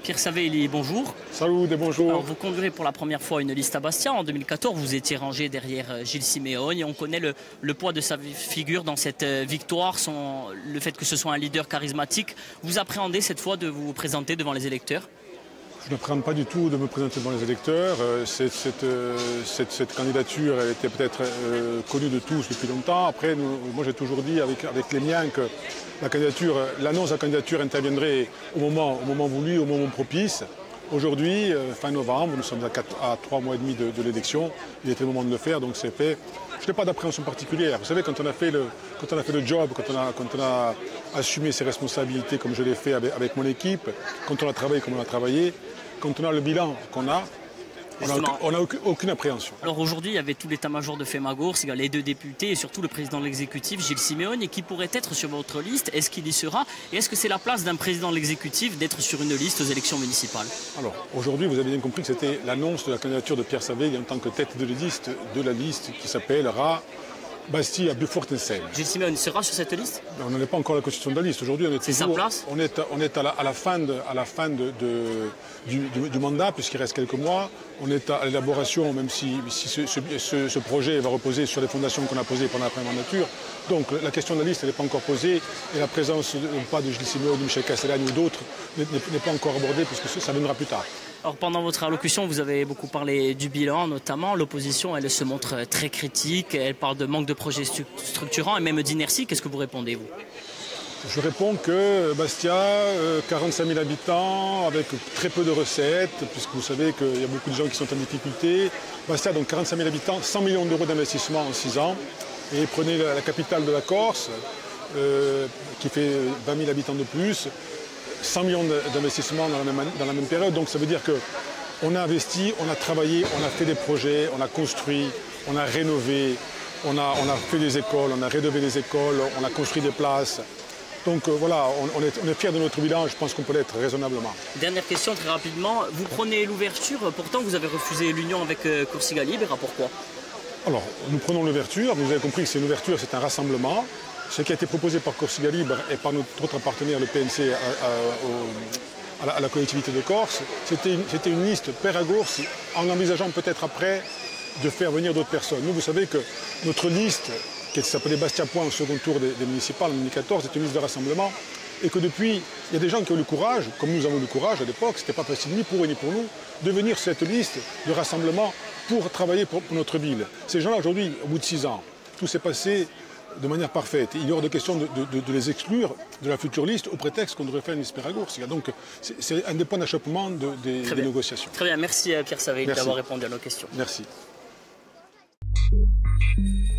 Pierre Savelli, bonjour. Salut et bonjour. Alors, vous conduirez pour la première fois une liste à Bastia. En 2014, vous étiez rangé derrière Gilles Simeone et on connaît le poids de sa figure dans cette victoire, le fait que ce soit un leader charismatique. Vous appréhendez cette fois de vous présenter devant les électeurs? Je n'appréhende pas du tout de me présenter devant les électeurs. Cette candidature elle était peut-être connue de tous depuis longtemps. Après, moi j'ai toujours dit avec les miens que l'annonce de la candidature interviendrait au moment voulu, au moment propice. Aujourd'hui, fin novembre, nous sommes à 3 mois et demi de l'élection. Il était le moment de le faire, donc c'est fait. Je n'ai pas d'appréhension particulière. Vous savez, quand on a fait le job, quand on a assumé ses responsabilités comme je l'ai fait avec mon équipe, quand on a travaillé comme on a travaillé, quand on a le bilan qu'on a, on n'a aucune appréhension. Alors aujourd'hui, il y avait tout l'état-major de Femagours, il y a les deux députés et surtout le président de l'exécutif, Gilles Simeone, et qui pourrait être sur votre liste. Est-ce qu'il y sera? Et est-ce que c'est la place d'un président de l'exécutif d'être sur une liste aux élections municipales? Alors aujourd'hui, vous avez bien compris que c'était l'annonce de la candidature de Pierre Savelli en tant que tête de la liste qui s'appellera Bastia Beaufort-Enseigne. Gilles Simeone sera sur cette liste? On n'en est pas encore à la constitution de la liste. Aujourd'hui, c'est sa place? On est à la fin du mandat, puisqu'il reste quelques mois. On est à l'élaboration, même si ce projet va reposer sur les fondations qu'on a posées pendant la première mandature. Donc la question de la liste n'est pas encore posée et la présence pas de Gilles Simeone, de Michel Castellane ou d'autres n'est pas encore abordée, puisque ça viendra plus tard. Alors pendant votre allocution, vous avez beaucoup parlé du bilan, notamment. L'opposition, elle se montre très critique. Elle parle de manque de projets structurants et même d'inertie. Qu'est-ce que vous répondez, vous? Je réponds que Bastia, 45 000 habitants, avec très peu de recettes, puisque vous savez qu'il y a beaucoup de gens qui sont en difficulté. Bastia, donc 45 000 habitants, 100 millions d'euros d'investissement en 6 ans. Et prenez la capitale de la Corse, qui fait 20 000 habitants de plus. 100 millions d'investissements dans la même période. Donc ça veut dire qu'on a investi, on a travaillé, on a fait des projets, on a construit, on a rénové, on a fait des écoles, on a rénové des écoles, on a construit des places. Donc voilà, on est fiers de notre bilan, je pense qu'on peut l'être raisonnablement. Dernière question très rapidement, vous prenez l'ouverture, pourtant vous avez refusé l'union avec Corsica Libera, pourquoi? Alors, nous prenons l'ouverture, vous avez compris que c'est une ouverture, c'est un rassemblement. Ce qui a été proposé par Corsica Libera et par notre autre partenaire, le PNC, à la collectivité de Corse, c'était une liste pair à Gours, en envisageant peut-être après de faire venir d'autres personnes. Nous, vous savez que notre liste, qui s'appelait Bastia Point au second tour des municipales en 2014, c'est une liste de rassemblement. Et que depuis, il y a des gens qui ont le courage, comme nous avons le courage à l'époque, c'était pas facile ni pour eux ni pour nous, de venir sur cette liste de rassemblement pour travailler pour notre ville. Ces gens-là, aujourd'hui, au bout de 6 ans, tout s'est passé de manière parfaite. Il est hors de question de les exclure de la future liste au prétexte qu'on devrait faire une liste pair à Gours. Donc c'est un des points d'achoppement des négociations. Très bien, merci Pierre Savelli d'avoir répondu à nos questions. Merci.